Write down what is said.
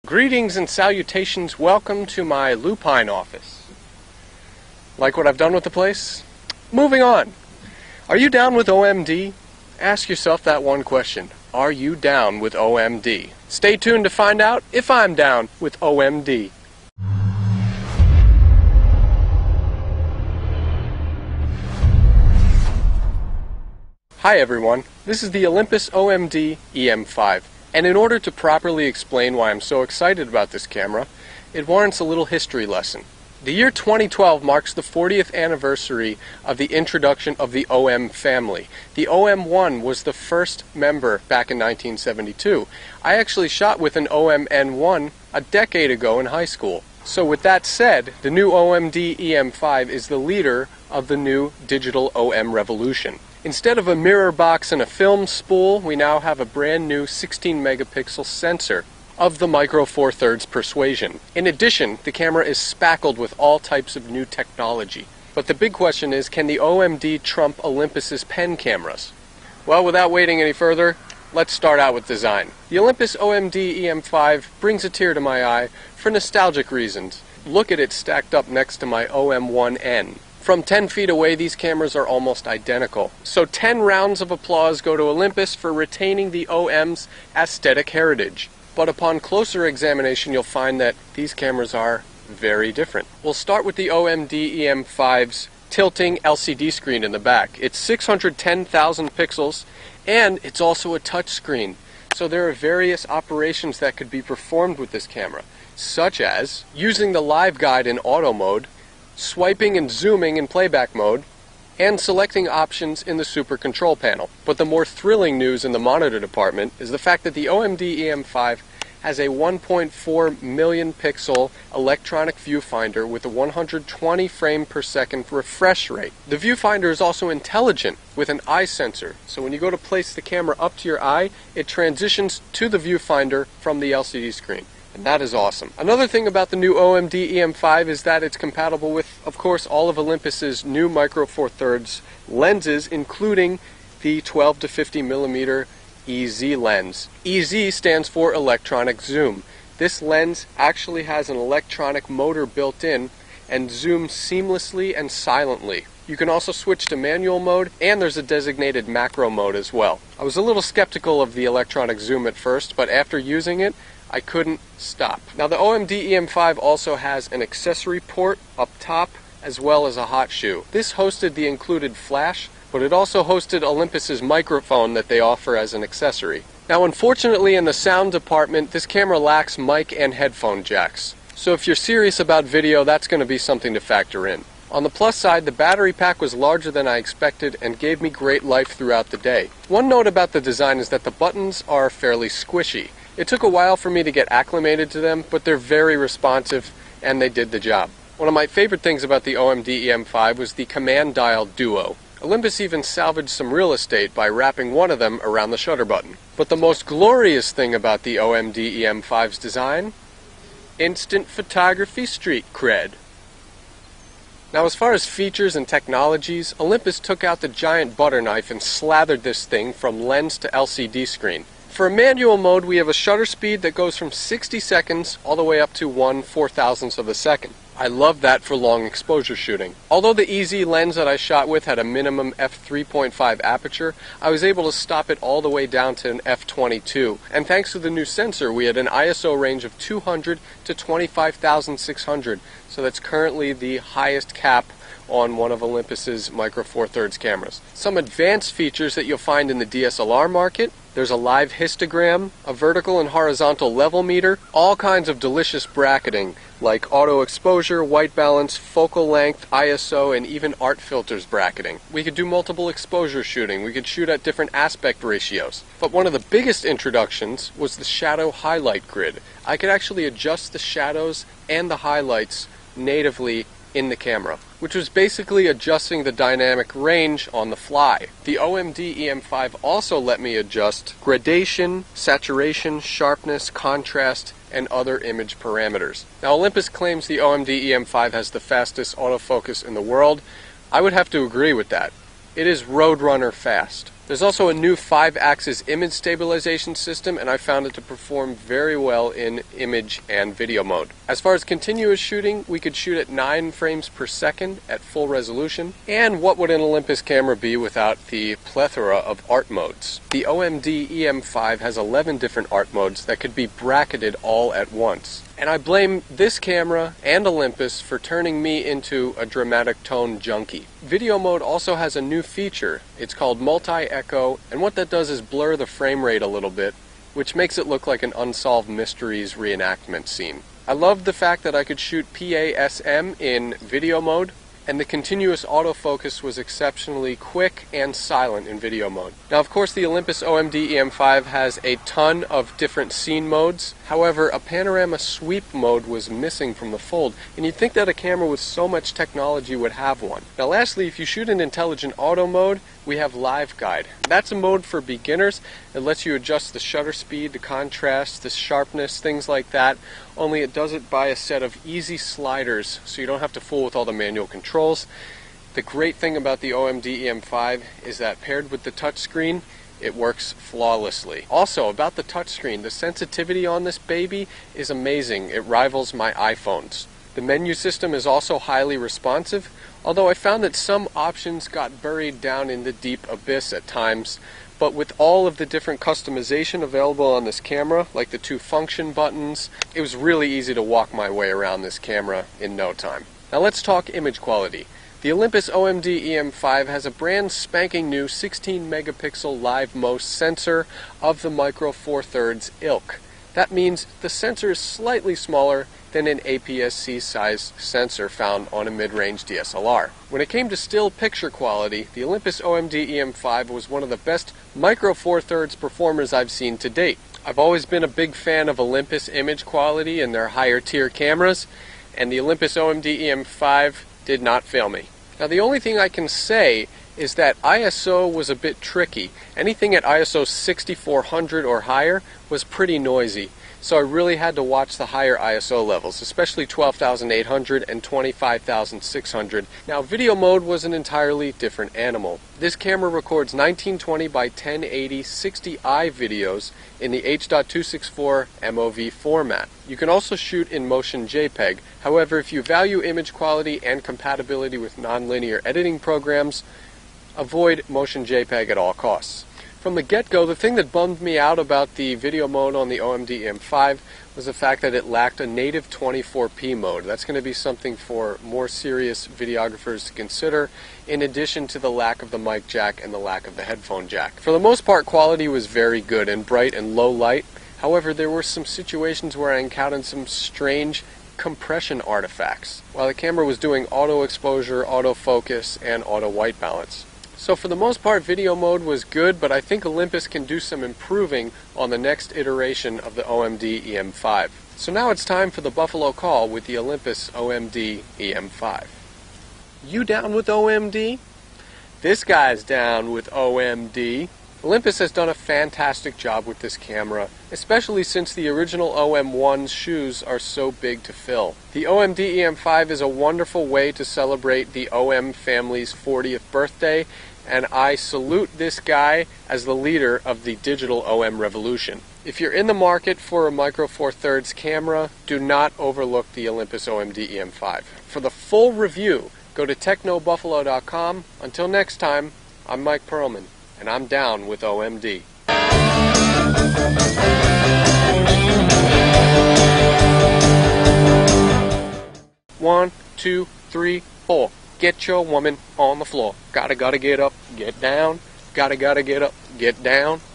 Greetings and salutations, welcome to my lupine office. Like what I've done with the place? Moving on. Are you down with OMD? Ask yourself that one question. Are you down with OMD? Stay tuned to find out if I'm down with OMD. Hi everyone, this is the Olympus OMD EM5. And in order to properly explain why I'm so excited about this camera, it warrants a little history lesson. The year 2012 marks the 40th anniversary of the introduction of the OM family. The OM1 was the first member back in 1972. I actually shot with an OM-N1 a decade ago in high school. So with that said, the new OMD EM5 is the leader of the new digital OM revolution. Instead of a mirror box and a film spool, we now have a brand new 16 megapixel sensor of the Micro Four Thirds persuasion. In addition, the camera is spackled with all types of new technology. But the big question is, can the OMD trump Olympus's pen cameras? Well, without waiting any further, let's start out with design. The Olympus OMD EM5 brings a tear to my eye for nostalgic reasons. Look at it stacked up next to my OM1N. From 10 feet away, these cameras are almost identical. So 10 rounds of applause go to Olympus for retaining the OM's aesthetic heritage. But upon closer examination, you'll find that these cameras are very different. We'll start with the OMD EM5's tilting LCD screen in the back. It's 610,000 pixels, and it's also a touch screen. So there are various operations that could be performed with this camera, such as using the live guide in auto mode, swiping and zooming in playback mode, and selecting options in the super control panel. But the more thrilling news in the monitor department is the fact that the OMD EM5 has a 1.4 million pixel electronic viewfinder with a 120 frame per second refresh rate. The viewfinder is also intelligent with an eye sensor, so when you go to place the camera up to your eye, it transitions to the viewfinder from the LCD screen. And that is awesome. Another thing about the new OMD EM5 is that it's compatible with, of course, all of Olympus's new Micro Four Thirds lenses, including the 12 to 50 millimeter EZ lens. EZ stands for electronic zoom. This lens actually has an electronic motor built in and zooms seamlessly and silently. You can also switch to manual mode, and there's a designated macro mode as well. I was a little skeptical of the electronic zoom at first, but after using it, I couldn't stop. Now the OMD EM5 also has an accessory port up top as well as a hot shoe. This hosted the included flash, but it also hosted Olympus's microphone that they offer as an accessory. Now unfortunately in the sound department, this camera lacks mic and headphone jacks. So if you're serious about video, that's going to be something to factor in. On the plus side, the battery pack was larger than I expected and gave me great life throughout the day. One note about the design is that the buttons are fairly squishy. It took a while for me to get acclimated to them, but they're very responsive and they did the job. One of my favorite things about the OMD EM5 was the command dial duo. Olympus even salvaged some real estate by wrapping one of them around the shutter button. But the most glorious thing about the OMD EM5's design? Instant photography street cred. Now as far as features and technologies, Olympus took out the giant butter knife and slathered this thing from lens to LCD screen. For manual mode, we have a shutter speed that goes from 60 seconds all the way up to 1/4000th of a second. I love that for long exposure shooting. Although the EZ lens that I shot with had a minimum f3.5 aperture, I was able to stop it all the way down to an f22. And thanks to the new sensor, we had an ISO range of 200 to 25,600. So that's currently the highest cap on one of Olympus's Micro Four Thirds cameras. Some advanced features that you'll find in the DSLR market: there's a live histogram, a vertical and horizontal level meter, all kinds of delicious bracketing like auto exposure, white balance, focal length, ISO, and even art filters bracketing. We could do multiple exposure shooting. We could shoot at different aspect ratios. But one of the biggest introductions was the shadow highlight grid. I could actually adjust the shadows and the highlights natively in the camera, which was basically adjusting the dynamic range on the fly. The OMD EM5 also let me adjust gradation, saturation, sharpness, contrast, and other image parameters. Now Olympus claims the OMD EM5 has the fastest autofocus in the world. I would have to agree with that. It is Roadrunner fast. There's also a new 5-axis image stabilization system, and I found it to perform very well in image and video mode. As far as continuous shooting, we could shoot at 9 frames per second at full resolution. And what would an Olympus camera be without the plethora of art modes? The OMD EM5 has 11 different art modes that could be bracketed all at once. And I blame this camera and Olympus for turning me into a dramatic tone junkie. Video mode also has a new feature. It's called multi-echo, and what that does is blur the frame rate a little bit, which makes it look like an Unsolved Mysteries reenactment scene. I loved the fact that I could shoot PASM in video mode, and the continuous autofocus was exceptionally quick and silent in video mode. Now, of course, the Olympus OMD EM5 has a ton of different scene modes. However, a panorama sweep mode was missing from the Fold, and you'd think that a camera with so much technology would have one. Now, lastly, if you shoot in intelligent auto mode, we have Live Guide. That's a mode for beginners. It lets you adjust the shutter speed, the contrast, the sharpness, things like that, only it does it by a set of easy sliders, so you don't have to fool with all the manual controls. The great thing about the OMD EM5 is that paired with the touchscreen, it works flawlessly. Also, about the touchscreen, the sensitivity on this baby is amazing. It rivals my iPhones. The menu system is also highly responsive, although I found that some options got buried down in the deep abyss at times. But with all of the different customization available on this camera, like the 2 function buttons, it was really easy to walk my way around this camera in no time. Now let's talk image quality. The Olympus OMD EM5 has a brand spanking new 16 megapixel Live MOS sensor of the Micro Four Thirds ilk. That means the sensor is slightly smaller than an APS-C size sensor found on a mid-range DSLR. When it came to still picture quality, the Olympus OMD EM5 was one of the best Micro Four Thirds performers I've seen to date. I've always been a big fan of Olympus image quality and their higher tier cameras, and the Olympus OMD EM5 did not fail me. Now, the only thing I can say is that ISO was a bit tricky. Anything at ISO 6400 or higher was pretty noisy, so I really had to watch the higher ISO levels, especially 12,800 and 25,600. Now, video mode was an entirely different animal. This camera records 1920 by 1080 60i videos in the H.264 MOV format. You can also shoot in Motion JPEG. However, if you value image quality and compatibility with nonlinear editing programs, avoid Motion JPEG at all costs. From the get-go, the thing that bummed me out about the video mode on the OMD EM5 was the fact that it lacked a native 24p mode. That's going to be something for more serious videographers to consider, in addition to the lack of the mic jack and the lack of the headphone jack. For the most part, quality was very good in bright and low light. However, there were some situations where I encountered some strange compression artifacts, while the camera was doing auto exposure, auto focus, and auto white balance. So for the most part, video mode was good, but I think Olympus can do some improving on the next iteration of the OMD EM5. So now it's time for the Buffalo Call with the Olympus OMD EM5. You down with OMD? This guy's down with OMD. Olympus has done a fantastic job with this camera, especially since the original OM1's shoes are so big to fill. The OMD EM5 is a wonderful way to celebrate the OM family's 40th birthday, and I salute this guy as the leader of the digital OM revolution. If you're in the market for a Micro Four Thirds camera, do not overlook the Olympus OMD EM5. For the full review, go to technobuffalo.com. Until next time, I'm Mike Perlman, and I'm down with OMD. 1, 2, 3, 4. Get your woman on the floor. Gotta get up, get down. Gotta get up, get down.